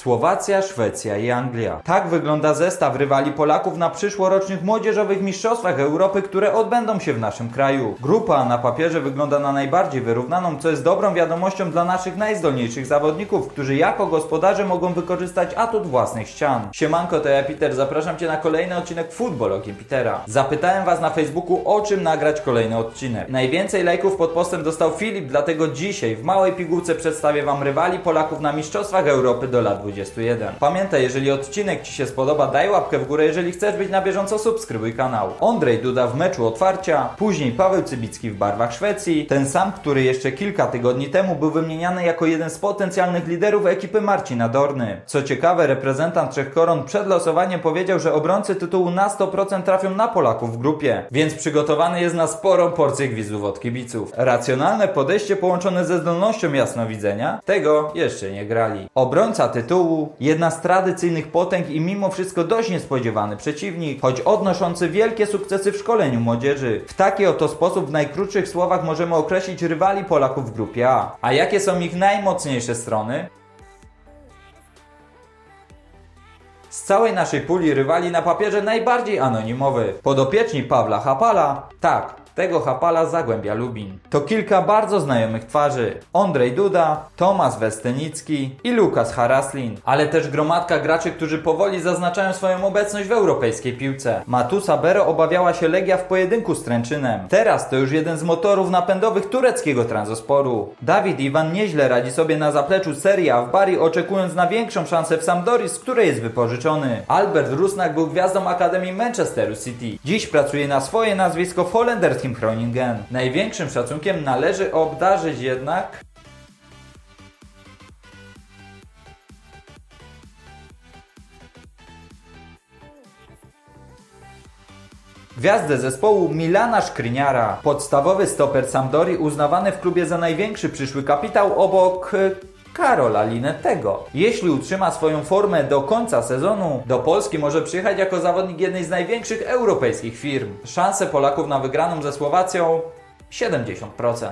Słowacja, Szwecja i Anglia. Tak wygląda zestaw rywali Polaków na przyszłorocznych młodzieżowych mistrzostwach Europy, które odbędą się w naszym kraju. Grupa na papierze wygląda na najbardziej wyrównaną, co jest dobrą wiadomością dla naszych najzdolniejszych zawodników, którzy jako gospodarze mogą wykorzystać atut własnych ścian. Siemanko, to ja Peter, zapraszam Cię na kolejny odcinek Football Okiem Petera. Zapytałem Was na Facebooku, o czym nagrać kolejny odcinek. Najwięcej lajków pod postem dostał Filip, dlatego dzisiaj w małej pigułce przedstawię Wam rywali Polaków na mistrzostwach Europy do lat 21. Pamiętaj, jeżeli odcinek Ci się spodoba, daj łapkę w górę, jeżeli chcesz być na bieżąco, subskrybuj kanał. Ondrej Duda w meczu otwarcia, później Paweł Cybicki w barwach Szwecji, ten sam, który jeszcze kilka tygodni temu był wymieniany jako jeden z potencjalnych liderów ekipy Marcina Dorny. Co ciekawe, reprezentant Trzech Koron przed losowaniem powiedział, że obrońcy tytułu na 100% trafią na Polaków w grupie, więc przygotowany jest na sporą porcję gwizdów od kibiców. Racjonalne podejście połączone ze zdolnością jasnowidzenia? Tego jeszcze nie grali. Obrońca tytułu, jedna z tradycyjnych potęg i mimo wszystko dość niespodziewany przeciwnik, choć odnoszący wielkie sukcesy w szkoleniu młodzieży. W taki oto sposób w najkrótszych słowach możemy określić rywali Polaków w grupie A. A jakie są ich najmocniejsze strony? Z całej naszej puli rywali na papierze najbardziej anonimowy. Podopieczni Pawła Hapala? Tak, tego Hapala z Zagłębia Lubin. To kilka bardzo znajomych twarzy. Ondrej Duda, Tomasz Westenicki i Lukas Haraslin. Ale też gromadka graczy, którzy powoli zaznaczają swoją obecność w europejskiej piłce. Matusa Bero obawiała się Legia w pojedynku z Tręczynem. Teraz to już jeden z motorów napędowych tureckiego Transosporu. Dawid Iwan nieźle radzi sobie na zapleczu Serie A w Bari, oczekując na większą szansę w Sampdorii, z której jest wypożyczony. Albert Rusnak był gwiazdą Akademii Manchesteru City. Dziś pracuje na swoje nazwisko w holenderskim Groningen. Największym szacunkiem należy obdarzyć jednak gwiazdę zespołu Milana Skriniara. Podstawowy stoper Sampdorii, uznawany w klubie za największy przyszły kapitał obok Karola Linettego. Jeśli utrzyma swoją formę do końca sezonu, do Polski może przyjechać jako zawodnik jednej z największych europejskich firm. Szanse Polaków na wygraną ze Słowacją 70%.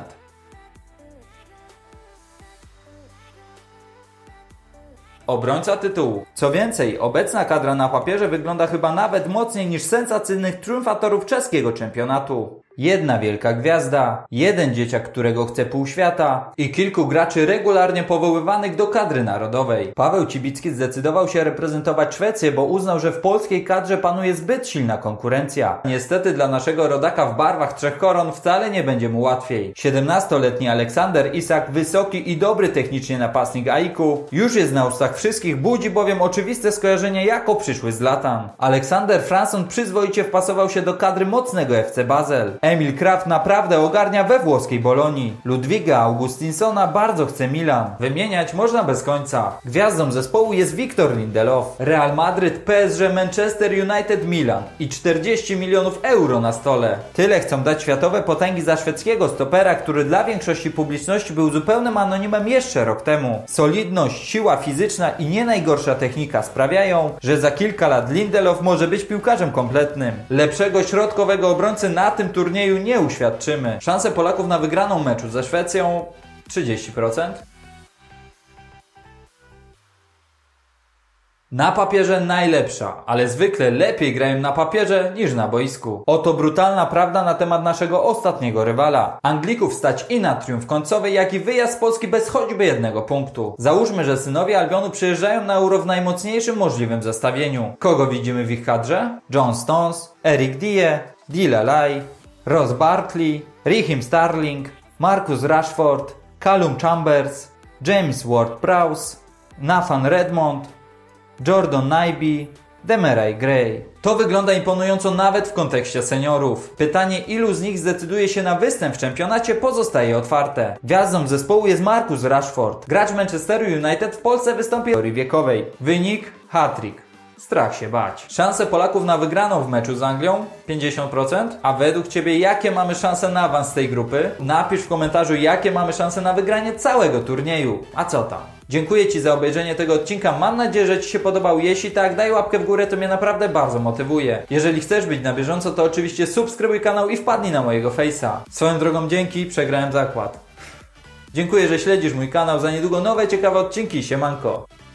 Obrońca tytułu. Co więcej, obecna kadra na papierze wygląda chyba nawet mocniej niż sensacyjnych triumfatorów czeskiego czempionatu. Jedna wielka gwiazda, jeden dzieciak, którego chce pół świata i kilku graczy regularnie powoływanych do kadry narodowej. Paweł Cybicki zdecydował się reprezentować Szwecję, bo uznał, że w polskiej kadrze panuje zbyt silna konkurencja. Niestety dla naszego rodaka w barwach Trzech Koron wcale nie będzie mu łatwiej. 17-letni Aleksander Isak, wysoki i dobry technicznie napastnik AIK-u, już jest na ustach wszystkich, budzi bowiem oczywiste skojarzenie jako przyszły Zlatan. Aleksander Franson przyzwoicie wpasował się do kadry mocnego FC Basel. Emil Kraft naprawdę ogarnia we włoskiej Bolonii. Ludwiga Augustinsona bardzo chce Milan. Wymieniać można bez końca. Gwiazdą zespołu jest Victor Lindelof. Real Madryt, PSG, Manchester United, Milan. I 40 milionów euro na stole. Tyle chcą dać światowe potęgi za szwedzkiego stopera, który dla większości publiczności był zupełnym anonimem jeszcze rok temu. Solidność, siła fizyczna i nie najgorsza technika sprawiają, że za kilka lat Lindelof może być piłkarzem kompletnym. Lepszego środkowego obrońcy na tym turnieju nie uświadczymy. Szanse Polaków na wygraną meczu ze Szwecją 30%. Na papierze najlepsza, ale zwykle lepiej grają na papierze niż na boisku. Oto brutalna prawda na temat naszego ostatniego rywala. Anglików stać i na triumf końcowy, jak i wyjazd z Polski bez choćby jednego punktu. Załóżmy, że synowie Albionu przyjeżdżają na Euro w najmocniejszym możliwym zestawieniu. Kogo widzimy w ich kadrze? John Stones, Eric Dier, Dilalai, Ross Barkley, Raheem Sterling, Marcus Rashford, Callum Chambers, James Ward-Prowse, Nathan Redmond, Jordan Ibe, Demarai Gray. To wygląda imponująco nawet w kontekście seniorów. Pytanie, ilu z nich zdecyduje się na występ w czempionacie, pozostaje otwarte. Gwiazdą zespołu jest Marcus Rashford. Gracz Manchesteru United w Polsce wystąpi w kategorii wiekowej. Wynik? Hat-trick. Strach się bać. Szanse Polaków na wygraną w meczu z Anglią 50%. A według Ciebie jakie mamy szanse na awans z tej grupy? Napisz w komentarzu, jakie mamy szanse na wygranie całego turnieju. A co tam? Dziękuję Ci za obejrzenie tego odcinka. Mam nadzieję, że Ci się podobał. Jeśli tak, daj łapkę w górę, to mnie naprawdę bardzo motywuje. Jeżeli chcesz być na bieżąco, to oczywiście subskrybuj kanał i wpadnij na mojego face'a. Swoją drogą dzięki, przegrałem zakład. Dziękuję, że śledzisz mój kanał. Za niedługo nowe ciekawe odcinki. Siemanko.